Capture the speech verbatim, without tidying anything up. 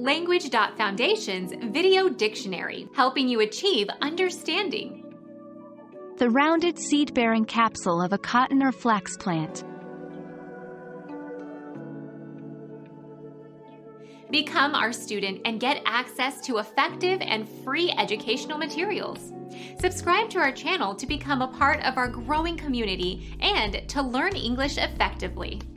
Language Foundation's Video Dictionary, helping you achieve understanding. The rounded seed-bearing capsule of a cotton or flax plant. Become our student and get access to effective and free educational materials. Subscribe to our channel to become a part of our growing community and to learn English effectively.